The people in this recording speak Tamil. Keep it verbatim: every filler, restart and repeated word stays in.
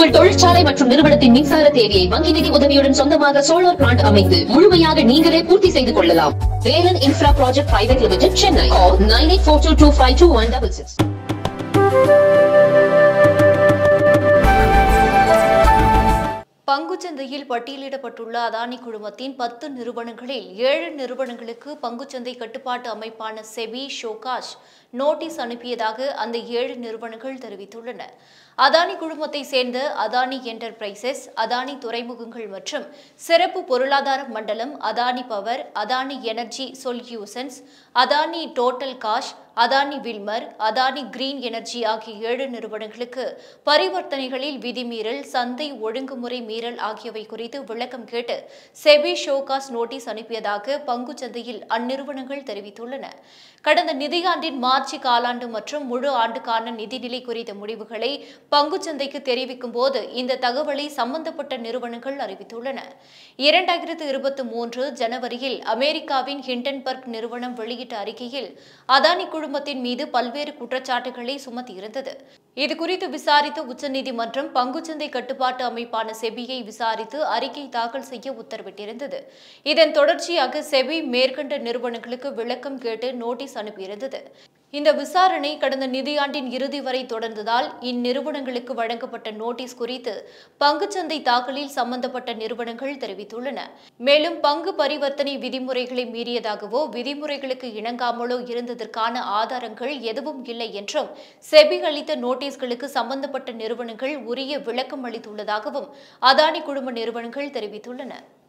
உங்கள் தொழிற்சாலை மற்றும் நிறுவனத்தின் மின்சார தேவையை வங்கி நிதி உதவியுடன் சொந்தமாக சோலார் பிளான்ட் அமைத்து முழுமையாக நீங்களே பூர்த்தி செய்து கொள்ளலாம். Velan infra project private limited, Chennai. Nine eight four two two five two one six six. பங்குச்சந்தையில் பட்டியலிடப்பட்டுள்ள அதானி குழுமத்தின் பத்து நிறுவனங்களில் ஏழு நிறுவனங்களுக்கு பங்குச்சந்தை கட்டுப்பாட்டு அமைப்பான செபி ஷோகாஷ் நோட்டீஸ் அனுப்பியதாக அந்த ஏழு நிறுவனங்கள் தெரிவித்துள்ளன. அதானி குழுமத்தை சேர்ந்த அதானி என்டர்பிரைசஸ், அதானி துறைமுகங்கள் மற்றும் சிறப்பு பொருளாதார மண்டலம், Adani power, Adani energy solutions, Adani total gas, Adani Wilmar, Adani green energy ஆகிய ஏழு நிறுவனங்களுக்கு பரிவர்த்தனைகளில் விதிமீறல், சந்தை ஒழுங்குமுறை மீறல் ஆகியவை குறித்து விளக்கம் கேட்டு செபி ஷோகாஸ் நோட்டீஸ் அனுப்பியதாக பங்குச்சந்தையில் அந்நிறுவனங்கள் தெரிவித்துள்ளன. கடந்த நிதியாண்டின் மார்ச் காலாண்டு மற்றும் முழு ஆண்டுக்கான நிதிநிலை குறித்த முடிவுகளை பங்குச்சந்தைக்கு தெரிவிக்கும் போது இந்த தகவலை சம்பந்தப்பட்ட நிறுவனங்கள் அறிவித்துள்ளன. இரண்டாயிரத்து இருபத்தி மூன்று ஜனவரியில் அமெரிக்காவின் ஹிண்டன்பர்க் நிறுவனம் வெளியிட்ட அறிக்கையில் அதானி குழுமத்தின் மீது பல்வேறு குற்றச்சாட்டுகளை சுமத்தியிருந்தது. இதுகுறித்து விசாரித்த உச்சநீதிமன்றம் பங்குச்சந்தை கட்டுப்பாட்டு அமைப்பான செபியை விசாரித்து அறிக்கை தாக்கல் செய்ய உத்தரவிட்டிருந்தது. இதன் தொடர்ச்சியாக செபி மேற்கண்ட நிறுவனங்களுக்கு விளக்கம் கேட்டு நோட்டீஸ் அனுப்பியிருந்தது. இந்த விசாரணை கடந்த நிதியாண்டின் இறுதி வரை தொடர்ந்ததால் இந்நிறுவனங்களுக்கு வழங்கப்பட்ட நோட்டீஸ் குறித்து பங்குச்சந்தை தாக்கலில் சம்பந்தப்பட்ட நிறுவனங்கள் தெரிவித்துள்ளன. மேலும் பங்கு பரிவர்த்தனை விதிமுறைகளை மீறியதாகவோ விதிமுறைகளுக்கு இணங்காமலோ இருந்ததற்கான ஆதாரங்கள் எதுவும் இல்லை என்றும் செபி அளித்த நோட்டீஸ்களுக்கு சம்பந்தப்பட்ட நிறுவனங்கள் உரிய விளக்கம் அளித்துள்ளதாகவும் அதானி குழும நிறுவனங்கள் தெரிவித்துள்ளன.